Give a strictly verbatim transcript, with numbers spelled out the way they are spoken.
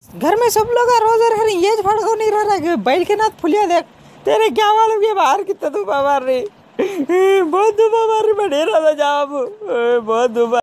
घर में सब लोग रोज रह रहे, ये फड़ को नहीं रह रहा। बैल के नाथ फुलिया देख, तेरे क्या मालूम ये बाहर कितना धूपा मार रही। बहुत धूपा मार रही, मैं ढेर रहा था, बहुत धूपा।